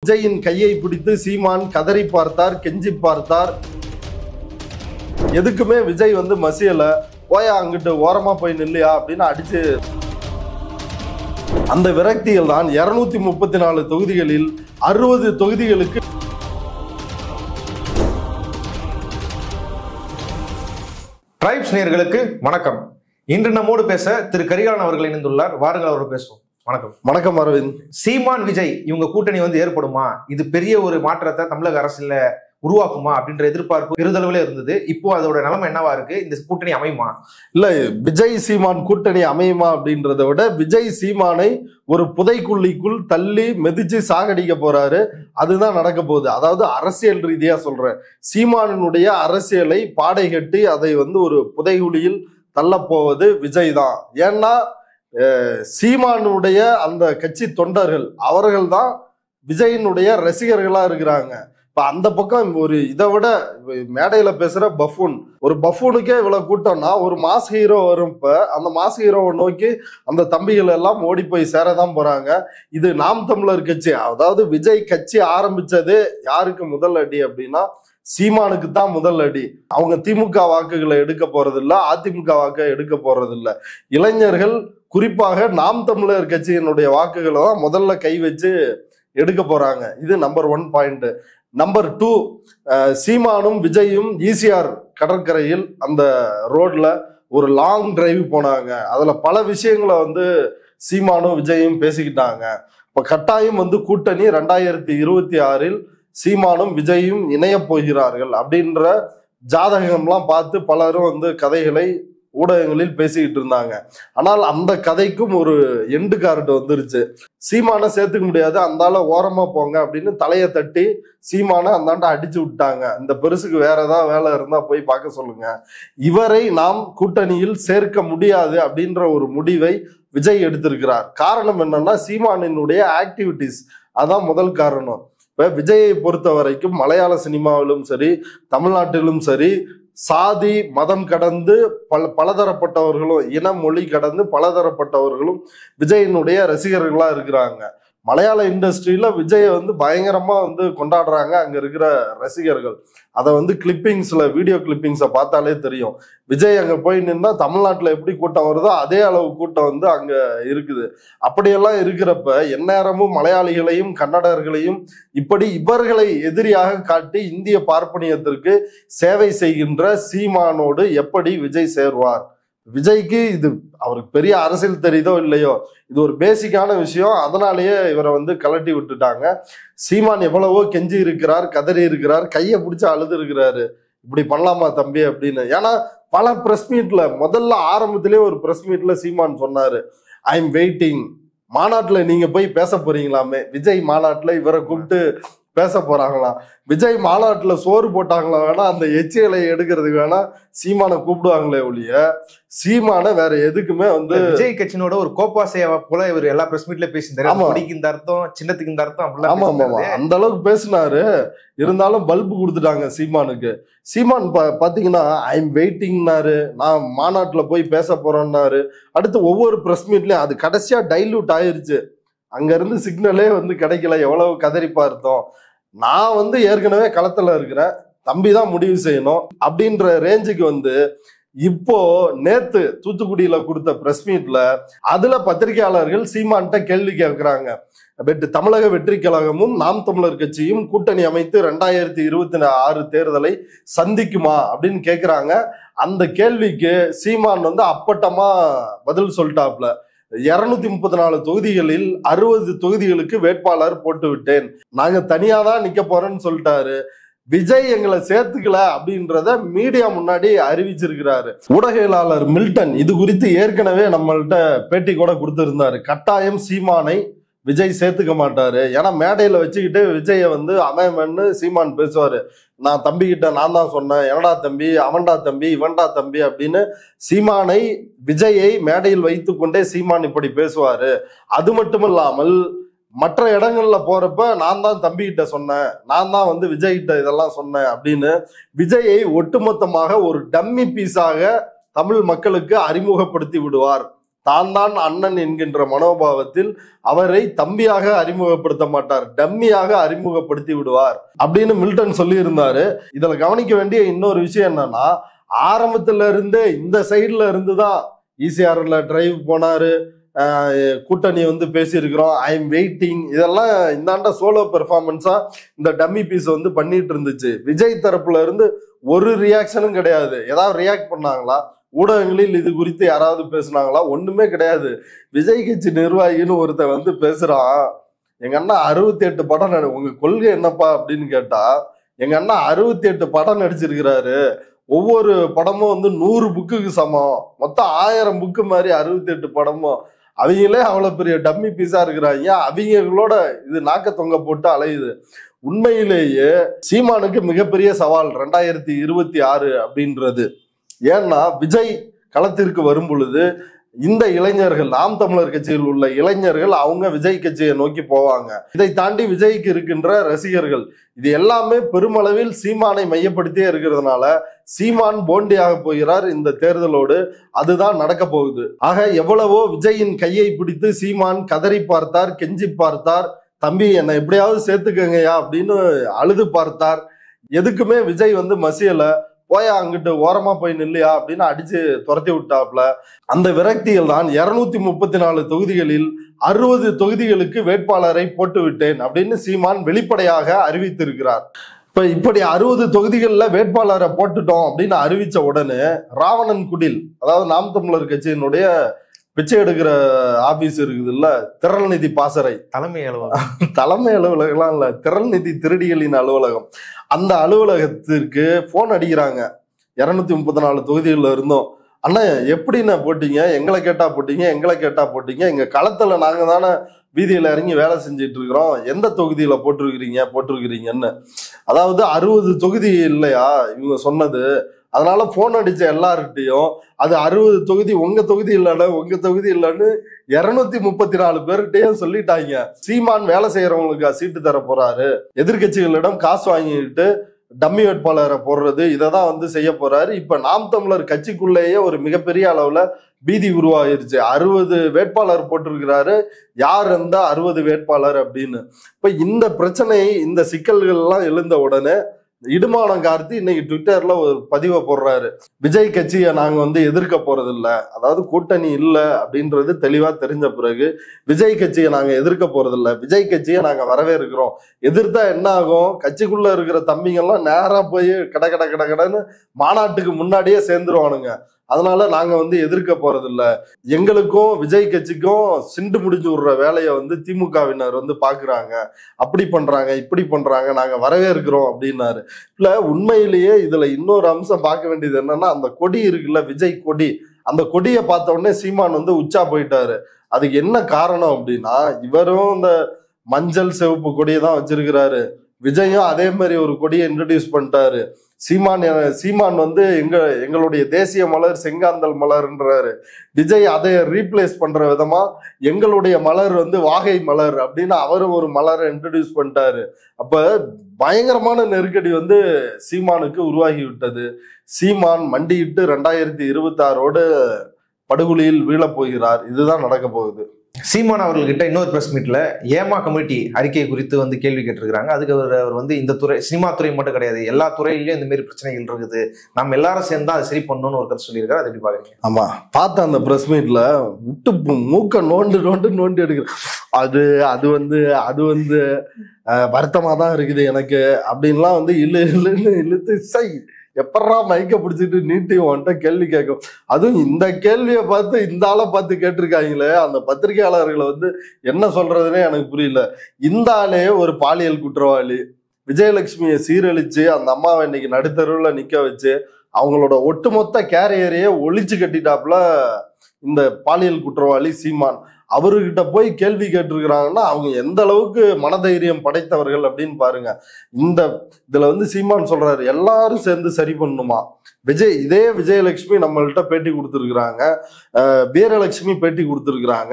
விஜயின் கையை பிடித்து சீமான் கதறி பார்த்தார், கெஞ்சி பார்த்தார். எதுக்குமே விஜய் வந்து மசியல, போயா அங்கிட்டு ஓரமா போய் நில்லையா அப்படின்னு அடிச்சு. அந்த விரக்தியில் தான் 234 தொகுதிகளில் 60 தொகுதிகளுக்கு டிரைப்ஸ் நேயர்களுக்கு வணக்கம். இன்று நம்மோடு பேச திரு கரிகாலன் அவர்கள் இணைந்துள்ளார். வாருங்கள், அவரோடு பேசுவோம். வணக்கம். வணக்கம் அரவிந்த். சீமான் விஜய் இவங்க கூட்டணி ஏற்படுமா? இது பெரிய ஒரு மாற்றத்தை தமிழக அரசியல உருவாக்குமா அப்படின்ற எதிர்பார்ப்பு பெருதளவுல இருந்தது. இப்போ அதோட நிலைமை என்னவா இருக்கு? இந்த கூட்டணி அமையுமா? இல்ல, விஜய் சீமான் கூட்டணி அமையுமா அப்படின்றத விட விஜய் சீமானை ஒரு புதைக்குள்ளிக்குள் தள்ளி மிதிச்சு சாகடிக்க போறாரு. அதுதான் நடக்க போகுது. அதாவது அரசியல் ரீதியா சொல்றேன், சீமானினுடைய அரசியலை பாடை கட்டி அதை ஒரு புதைகுழியில் தள்ள போவது விஜய் தான். ஏன்னா சீமானுடைய அந்த கட்சி தொண்டர்கள் அவர்கள் தான் விஜயினுடைய ரசிகர்களா இருக்கிறாங்க. இப்ப அந்த பக்கம் இதை விட மேடையில பேசுற பஃபூன், ஒரு பஃபூனுக்கே இவ்வளவு கூட்டம்னா ஒரு மாஸ் ஹீரோ வரும். இப்ப அந்த மாஸ் ஹீரோவை நோக்கி அந்த தம்பிகள் எல்லாம் ஓடி போய் சேரதான் போறாங்க. இது நாம் தமிழர் கட்சி, அதாவது விஜய் கட்சி ஆரம்பிச்சது யாருக்கு முதல் அடி அப்படின்னா சீமானுக்கு தான் முதல் அடி. அவங்க திமுக வாக்குகளை எடுக்க போறது இல்ல, அதிமுக வாக்கை எடுக்க போறது இல்ல. இளைஞர்கள் குறிப்பாக நாம் தமிழர் கட்சியினுடைய வாக்குகளை தான் முதல்ல கை வச்சு எடுக்க போறாங்க. இது நம்பர் 1 பாயிண்ட். நம்பர் 2, சீமானும் விஜயும் ஈசிஆர் கடற்கரையில் அந்த ரோட்ல ஒரு லாங் டிரைவ் போனாங்க. அதுல பல விஷயங்களை சீமானும் விஜயும் பேசிக்கிட்டாங்க. இப்ப கட்டாயம் கூட்டணி 2026 சீமானும் விஜயும் இணைய போகிறார்கள் அப்படின்ற ஜாதகம்லாம் பார்த்து பலரும் கதைகளை ஊடகங்களில் பேசிக்கிட்டு இருந்தாங்க. ஆனால் அந்த கதைக்கும் ஒரு எண்டு கார்டு வந்துருச்சு. சீமானை சேர்த்துக்க முடியாது, அந்தால ஓரமா போங்க அப்படின்னு தலையை தட்டி சீமானை அந்தாண்ட அடிச்சு விட்டாங்க. இந்த பெருசுக்கு வேற ஏதாவது வேலை இருந்தா போய் பார்க்க சொல்லுங்க, இவரை நாம் கூட்டணியில் சேர்க்க முடியாது அப்படின்ற ஒரு முடிவை விஜய் எடுத்திருக்கிறார். காரணம் என்னன்னா சீமானினுடைய ஆக்டிவிட்டிஸ், அதான் முதல் காரணம். இப்ப விஜயை பொறுத்த வரைக்கும் மலையாள சினிமாவிலும் சரி தமிழ்நாட்டிலும் சரி சாதி மதம் கடந்து பலதரப்பட்டவர்களும், இன மொழி கடந்து பலதரப்பட்டவர்களும் விஜயினுடைய ரசிகர்களா இருக்கிறாங்க. மலையாள இண்டஸ்ட்ரியில விஜயை பயங்கரமா கொண்டாடுறாங்க அங்க இருக்கிற ரசிகர்கள். அதை கிளிப்பிங்ஸ்ல வீடியோ கிளிப்பிங்ஸை பார்த்தாலே தெரியும். விஜய் அங்க போய் நின்னா தமிழ்நாட்டுல எப்படி கூட்டம் வருதோ அதே அளவு கூட்டம் அங்க இருக்குது. அப்படியெல்லாம் இருக்கிறப்ப எந்நேரமும் மலையாளிகளையும் கன்னடர்களையும் இப்படி இவர்களை எதிரியாக காட்டி இந்திய பார்ப்பனியத்திற்கு சேவை செய்கின்ற சீமானோடு எப்படி விஜய் சேர்வார்? விஜய்க்கு இது அவருக்கு பெரிய அரசியல் தெரியுதோ இல்லையோ, இது ஒரு பேசிக்கான விஷயம். அதனாலேயே இவரை கலட்டி விட்டுட்டாங்க. சீமான் எவ்வளவோ கெஞ்சி இருக்கிறார், கதறி இருக்கிறார், கையை பிடிச்சி அழுது இருக்கிறாரு, இப்படி பண்ணலாமா தம்பி அப்படின்னு. ஏன்னா பல பிரஸ் மீட்ல முதல்ல ஆரம்பத்திலே ஒரு பிரஸ் மீட்ல சீமான் சொன்னாரு, ஐ எம் வெயிட்டிங். மாநாட்டுல நீங்க போய் பேச போறீங்களாமே, விஜய் மாநாட்டுல இவரை கூப்பிட்டு பேச போறாங்களாம். விஜய் மாநாட்டுல சோறு போட்டாங்களா வேணா, அந்த எச்சியலை எடுக்கிறதுக்கு வேணா சீமானை கூப்பிடுவாங்களே ஒழிய சீமான வேற எதுக்குமே விஜய் கட்சியோட ஒரு கோப்பா சேவா போல இவர் எல்லா பிரஸ் மீட்ல பேசியிருந்தாரு. இந்த அர்த்தம், சின்னத்துக்கு இந்த அர்த்தம், ஆமா ஆமா அந்த அளவுக்கு பேசினாரு. இருந்தாலும் பல்பு கொடுத்துட்டாங்க சீமானுக்கு. சீமான் பாத்தீங்கன்னா ஐ எம் வெயிட்டிங்னாரு, நான் மாநாட்டுல போய் பேச போறேன்னாரு. அடுத்து ஒவ்வொரு பிரஸ் மீட்லயும் அது கடைசியா டைல்யூட் ஆயிருச்சு. அங்க இருந்து சிக்னலே கிடைக்கல. எவ்வளவு கதறி பார்த்தோம். நான் ஏற்கனவே களத்துல இருக்கிறேன், தம்பி தான் முடிவு செய்யணும் அப்படின்ற ரேஞ்சுக்கு இப்போ நேத்து தூத்துக்குடியில கொடுத்த பிரஸ் மீட்ல அதுல பத்திரிகையாளர்கள் சீமான்ட்ட கேள்வி கேட்கிறாங்க. தமிழக வெற்றி கழகமும் நாம் தமிழர் கட்சியும் கூட்டணி அமைத்து 2026 தேர்தலை சந்திக்குமா அப்படின்னு கேட்கிறாங்க. அந்த கேள்விக்கு சீமான் அப்பட்டமா பதில் சொல்லிட்டாப்ல. 234 தொகுதிகளில் 60 தொகுதிகளுக்கு வேட்பாளர் போட்டு விட்டேன், நாங்க தனியா தான் நிக்க போறோம்னு சொல்லிட்டாரு. விஜய் எங்களை சேர்த்துக்கல அப்படின்றத மீடியா முன்னாடி அறிவிச்சிருக்கிறாரு. ஊடகவியலாளர் மில்டன் இது குறித்து ஏற்கனவே நம்மள்ட்ட பேட்டி கூட கொடுத்திருந்தாரு. கட்டாயம் சீமானை விஜய் சேர்த்துக்க மாட்டாரு. ஏன்னா மேடையில வச்சுக்கிட்டு விஜய அமையமன்னு சீமான் பேசுவாரு. நான் தம்பி கிட்ட நான் தான் சொன்னேன், என்னடா தம்பி, அவன்டா தம்பி, இவன்டா தம்பி அப்படின்னு சீமானை விஜயை மேடையில் வைத்து கொண்டே சீமான் இப்படி பேசுவாரு. அது மட்டும் இல்லாமல் மற்ற இடங்கள்ல போறப்ப நான் தான் தம்பி கிட்ட சொன்னேன், நான் தான் விஜய் கிட்ட இதெல்லாம் சொன்னேன் அப்படின்னு விஜயை ஒட்டுமொத்தமாக ஒரு டம்மி பீஸாக தமிழ் மக்களுக்கு அறிமுகப்படுத்தி விடுவார். தான் தான் அண்ணன் என்கின்ற மனோபாவத்தில் அவரை தம்பியாக அறிமுகப்படுத்த மாட்டார், டம்மியாக அறிமுகப்படுத்தி விடுவார் அப்படின்னு மில்டன் சொல்லி இருந்தாரு. இதுல கவனிக்க வேண்டிய இன்னொரு விஷயம் என்னன்னா, ஆரம்பத்துல இருந்தே இந்த சைட்ல இருந்துதான் ஈசிஆர்ல டிரைவ் போனாரு, கூட்டணி வந்து பேசியிருக்கிறோம், ஐ எம் வெயிட்டிங், இதெல்லாம் இந்தாண்ட சோலோ பெர்ஃபார்மன்ஸா இந்த டம்மி பீஸ் வந்து பண்ணிட்டு இருந்துச்சு. விஜய் தரப்புல இருந்து ஒரு ரியாக்ஷனும் கிடையாது. ஏதாவது ரியாக்ட் பண்ணாங்களா? ஊடகங்களில் இது குறித்து யாராவது பேசுனாங்களா? ஒண்ணுமே கிடையாது. விஜய் கட்சி நிர்வாகின்னு ஒருத்தன் வந்து பேசுறான், எங்க அண்ணா 68 படம் உங்க கொள்கை என்னப்பா அப்படின்னு கேட்டா, எங்க அண்ணா 68 படம் நடிச்சிருக்கிறாரு, ஒவ்வொரு படமும் வந்து 100 புக்குக்கு சமம், மொத்தம் 1000 புக்கு மாதிரி 68 படமும். அவங்களே அவ்வளவு பெரிய டம்மி பீஸா இருக்கிறாங்க, அவங்களோட இது நாக்க தொங்க போட்டு அலையுது. உண்மையிலேயே சீமானுக்கு மிகப்பெரிய சவால் 2026 அப்படின்றது. ஏன்னா விஜய் களத்திற்கு வரும் பொழுது இந்த இளைஞர்கள், நாம் தமிழர் கட்சியில் உள்ள இளைஞர்கள், அவங்க விஜய் கட்சியை நோக்கி போவாங்க. இதை தாண்டி விஜய்க்கு இருக்கின்ற ரசிகர்கள், இது எல்லாமே பெருமளவில் சீமானை மையப்படுத்தியே இருக்கிறதுனால சீமான் போண்டியாக போகிறார் இந்த தேர்தலோடு. அதுதான் நடக்க போகுது. ஆக எவ்வளவோ விஜயின் கையை பிடித்து சீமான் கதறி பார்த்தார், கெஞ்சி பார்த்தார், தம்பி என்னை எப்படியாவது சேர்த்துக்கங்கயா அப்படின்னு அழுது பார்த்தார். எதுக்குமே விஜய் வந்து மசியல, போயா அங்கிட்டு ஓரமா போய் நில்லையா அப்படின்னு அடிச்சு துரத்தி விட்டாப்ல. அந்த விரக்தியில் தான் 234 தொகுதிகளில் 60 தொகுதிகளுக்கு வேட்பாளரை போட்டு விட்டேன் அப்படின்னு சீமான் வெளிப்படையாக அறிவித்திருக்கிறார். இப்ப இப்படி 60 தொகுதிகள்ல வேட்பாளரை போட்டுட்டோம் அப்படின்னு அறிவிச்ச உடனே ராவணன் குடில், அதாவது நாம் தமிழர் கட்சியினுடைய பிச்சை எடுக்கிற ஆபீஸ் இருக்குது இல்ல, திரள் நிதி பாசறை தலைமை அலுவலகம், தலைமை அலுவலகம் இல்ல, திரள் நிதி திருடிகளின் அலுவலகம், அந்த அலுவலகத்திற்கு போன் அடிக்கிறாங்க. 234 தொகுதிகளில் இருந்தோம், அண்ணா எப்படின்னா போட்டீங்க, எங்களை கேட்டா போட்டீங்க, எங்களை கேட்டா போட்டீங்க, எங்க களத்துல நாங்க தானே வீதியில இறங்கி வேலை செஞ்சிட்டு இருக்கிறோம், எந்த தொகுதியில போட்டிருக்கிறீங்கன்னு. அதாவது 60 தொகுதி இல்லையா இவங்க சொன்னது, அதனால போன் அடிச்ச எல்லார்கிட்டையும் அது 60 தொகுதி உங்க தொகுதி இல்லைன்னு 234 பேர்கிட்டையும் சொல்லிட்டாங்க. சீமான் வேலை செய்யறவங்களுக்கு சீட்டு தர போறாரு, எதிர்கட்சிகளிடம் காசு வாங்கிட்டு டம்மி வேட்பாளரை போடுறது, இதைதான் வந்து செய்ய போறாரு. இப்ப நாம் தமிழர் கட்சிக்குள்ளேயே ஒரு மிகப்பெரிய அளவுல பீதி உருவாயிருச்சு. 60 வேட்பாளர் போட்டிருக்கிறாரு, யார் அந்த 60 வேட்பாளர் அப்படின்னு. இப்ப இந்த பிரச்சனை, இந்த சிக்கல்கள் எல்லாம் எழுந்த உடனே இடுமானம் கார்த்தி இன்னைக்கு ட்விட்டர்ல ஒரு பதிவை போடுறாரு, விஜய் கட்சியை நாங்க வந்து எதிர்க்க போறது இல்ல, அதாவது கூட்டணி இல்லை அப்படின்றது தெளிவா தெரிஞ்ச பிறகு விஜய் கட்சியை நாங்க எதிர்க்க போறது இல்ல, விஜய் கட்சியை நாங்க வரவேற்கிறோம். எதிர்த்தா என்ன ஆகும், கட்சிக்குள்ள இருக்கிற தம்பிங்கெல்லாம் நேரா போய் கடன்னு மாநாட்டுக்கு முன்னாடியே சேர்ந்துருவானுங்க. அதனால நாங்க வந்து எதிர்க்க போறது இல்ல, எங்களுக்கும் விஜய் கட்சிக்கும் சிண்டு முடிஞ்சு விடுற வேலையை வந்து திமுகவினர் வந்து பாக்குறாங்க, அப்படி பண்றாங்க இப்படி பண்றாங்க, நாங்க வரவேற்கிறோம் அப்படின்னாரு. இல்ல உண்மையிலேயே இதுல இன்னொரு அம்சம் பார்க்க வேண்டியது என்னன்னா, அந்த கொடி இருக்குல்ல, விஜய் கொடி, அந்த கொடியை பார்த்த உடனே சீமான் வந்து உச்சா போயிட்டாரு. அதுக்கு என்ன காரணம் அப்படின்னா, இவரும் இந்த மஞ்சள் சிவப்பு கொடியை தான் வச்சிருக்கிறாரு, விஜயும் அதே மாதிரி ஒரு கொடியை இன்ட்ரடியூஸ் பண்ணிட்டாரு. சீமான் வந்து எங்களுடைய தேசிய மலர் செங்காந்தல் மலர்ன்றாரு, விஜய் அதை ரீப்ளேஸ் பண்ற விதமா எங்களுடைய மலர் வந்து வாகை மலர் அப்படின்னு அவரும் ஒரு மலரை இன்ட்ரடியூஸ் பண்ணிட்டாரு. அப்ப பயங்கரமான நெருக்கடி வந்து சீமானுக்கு உருவாகி விட்டது. சீமான் மண்டியிட்டு 2026 படுகொலியில் வீழப் போகிறார். இதுதான் நடக்க போகுது. சீமான் அவர்கள்கிட்ட இன்னொரு பிரஸ் மீட்ல ஏமா கமிட்டி அறிக்கை குறித்து வந்து கேள்வி கேட்டிருக்கிறாங்க. அதுக்கு அவர் வந்து இந்த துறை, சினிமா துறை மட்டும் கிடையாது, எல்லா துறையிலயும் இந்த மாதிரி பிரச்சனைகள் இருக்குது, நம்ம எல்லாரும் சேர்ந்து அதை சரி பண்ணணும்னு ஒரு கருத்து சொல்லியிருக்காரு. அது எப்படி பாக்குறீங்க? ஆமா, பார்த்த அந்த பிரஸ் மீட்ல விட்டு மூக்க நோண்டி எடுக்கிற அது வந்து வருத்தமா தான் இருக்குது எனக்கு அப்படின்லாம் வந்து இல்லைன்னு இழுத்து சை எப்படா மைக்க பிடிச்சிட்டு நீட்டி வந்துட்ட கேள்வி கேட்கும். அதுவும் இந்த கேள்வியை பார்த்து இந்த ஆளை பார்த்து கேட்டிருக்காங்களே, அந்த பத்திரிகையாளர்களை வந்து என்ன சொல்றதுன்னே எனக்கு புரியல. இந்த ஆளே ஒரு பாலியல் குற்றவாளி, விஜயலட்சுமியை சீரழிச்சு அந்த அம்மாவை இன்னைக்கு நடுத்தருவுல நிக்க வச்சு அவங்களோட ஒட்டுமொத்த கேரியரையே ஒழிச்சு கட்டிட்டாப்புல இந்த பாலியல் குற்றவாளி சீமான். அவர்கிட்ட போய் கேள்வி கேட்டிருக்கிறாங்கன்னா அவங்க எந்த அளவுக்கு மனதைரியம் படைத்தவர்கள் அப்படின்னு பாருங்க. இதுல வந்து சீமான் சொல்றாரு எல்லாரும் சேர்ந்து சரி பண்ணுமா. இதே விஜயலட்சுமி நம்மள்கிட்ட பேட்டி கொடுத்துருக்குறாங்க, வீரலட்சுமி பேட்டி கொடுத்துருக்குறாங்க.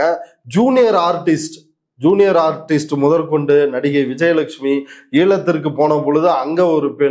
ஜூனியர் ஆர்டிஸ்ட் முதற்கொண்டு நடிகை விஜயலட்சுமி ஈழத்திற்கு போன பொழுது அங்க ஒரு பெண்,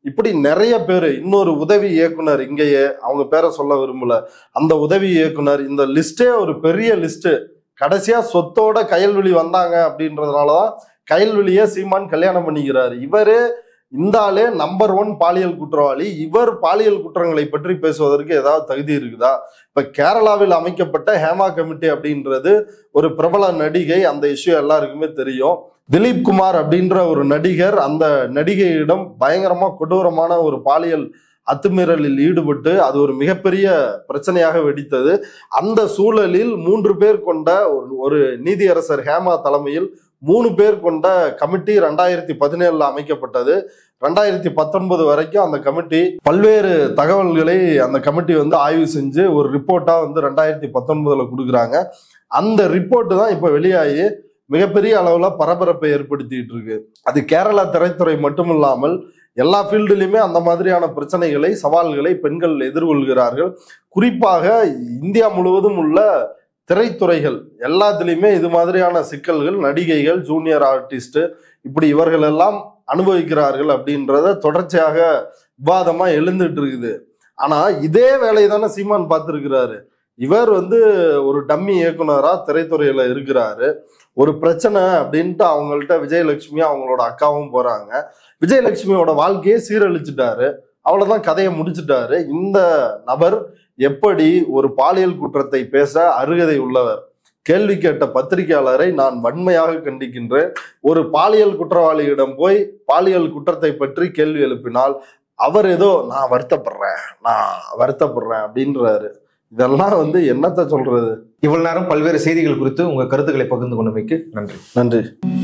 இப்படி நிறைய பேர், இன்னொரு உதவி இயக்குனர், இங்கேயே அவங்க பேரை சொல்ல விரும்பல, அந்த உதவி இயக்குனர், இந்த லிஸ்டே ஒரு பெரிய லிஸ்ட். கடைசியா சொத்தோட கயல்விழி வந்தாங்க அப்படின்றதுனாலதான் கயல்விழிய சீமான் கல்யாணம் பண்ணிக்கிறாரு. இவரு இந்த ஆளே நம்பர் 1 பாலியல் குற்றவாளி. இவர் பாலியல் குற்றங்களை பற்றி பேசுவதற்கு ஏதாவது தகுதி இருக்குதா? இப்ப கேரளாவில் அமைக்கப்பட்ட ஹேமா கமிட்டி அப்படின்றது ஒரு பிரபல நடிகை, அந்த இஷ்யூ எல்லாருக்குமே தெரியும். திலீப் குமார் அப்படின்ற ஒரு நடிகர் அந்த நடிகையிடம் பயங்கரமா கொடூரமான ஒரு பாலியல் அத்துமீறலில் ஈடுபட்டு அது ஒரு மிகப்பெரிய பிரச்சனையாக வெடித்தது. அந்த சூழலில் 3 பேர் கொண்ட ஒரு நீதியரசர் ஹேமா தலைமையில் 3 பேர் கொண்ட கமிட்டி 2017 அமைக்கப்பட்டது. 2019 வரைக்கும் அந்த கமிட்டி பல்வேறு தகவல்களை அந்த கமிட்டி ஆய்வு செஞ்சு ஒரு ரிப்போர்ட்டா 2019 கொடுக்குறாங்க. அந்த ரிப்போர்ட் தான் இப்ப வெளியாகி மிகப்பெரிய அளவுல பரபரப்பை ஏற்படுத்திட்டு இருக்கு. அது கேரளா திரைத்துறை மட்டும் இல்லாமல் எல்லா ஃபீல்டுலையுமே அந்த மாதிரியான பிரச்சனைகளை, சவால்களை பெண்கள் எதிர்கொள்கிறார்கள். குறிப்பாக இந்தியா முழுவதும் உள்ள திரைத்துறைகள் எல்லாத்துலேயுமே இது மாதிரியான சிக்கல்கள், நடிகைகள், ஜூனியர் ஆர்டிஸ்ட், இப்படி இவர்கள் எல்லாம் அனுபவிக்கிறார்கள் அப்படின்றத தொடர்ச்சியாக விவாதமா எழுந்துட்டு இருக்குது. ஆனா இதே வேலையை தானே சீமான் பார்த்திருக்கிறாரு. இவர் ஒரு டம்மி இயக்குனரா திரைத்துறையில இருக்கிறாரு. ஒரு பிரச்சனை அப்படின்ட்டு அவங்கள்ட்ட விஜயலட்சுமி அவங்களோட அக்காவும் போறாங்க. விஜயலட்சுமியோட வாழ்க்கையை சீரழிச்சிட்டாரு, அவ்வளவுதான், கதையை முடிச்சுட்டாரு. இந்த நபர் எப்படி ஒரு பாலியல் குற்றத்தை பேச அருகதை உள்ளவர்? கேள்வி கேட்ட பத்திரிகையாளரை நான் வன்மையாக கண்டிக்கின்றேன். ஒரு பாலியல் குற்றவாளியிடம் போய் பாலியல் குற்றத்தை பற்றி கேள்வி எழுப்பினால் அவர் ஏதோ நான் வருத்தப்படுறேன் அப்படின்றாரு. இதெல்லாம் என்னத்த சொல்றது? இவ்வளவு நேரம் பல்வேறு செய்திகள் குறித்து உங்க கருத்துக்களை பகிர்ந்து கொண்டமைக்கு நன்றி. நன்றி.